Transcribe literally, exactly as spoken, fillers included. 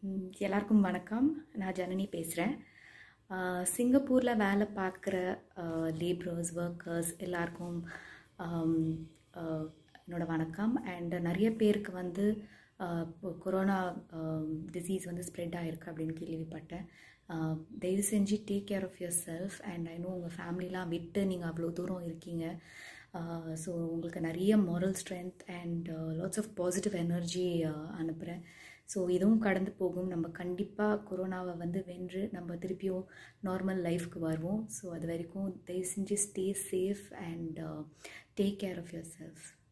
ம், எல்லாருக்கும் வணக்கம். நான் ஜனனி பேசுகிறேன். சிங்கப்பூரில் வேலை பார்க்குற லேபரர்ஸ் ஒர்க்கர்ஸ் எல்லாருக்கும் ஆம், ஆஹ், என்னோட வணக்கம். அண்ட் நிறைய பேருக்கு வந்து ஆஹ், இப்போ கொரோனா டிசீஸ் வந்து ஸ்ப்ரெட் ஆகிருக்கு அப்படின்னு கேள்விப்பட்டேன். ஆஹ், தயவு செஞ்சு take care of your self. And I know உங்கள் ஃபேமிலிலாம் விட்டு நீங்கள் அவ்வளோ தூரம் இருக்கீங்க. ஸோ உங்களுக்கு நிறைய moral strength and lots of positive energy அனுப்புகிறேன். ஸோ இதுவும் கடந்து போகும். நம்ம கண்டிப்பாக கொரோனாவை வந்து வென்று நம்ம திருப்பியும் நார்மல் லைஃப்க்கு வருவோம். ஸோ அது வரைக்கும் தயவு செஞ்சு stay safe and take care of your self.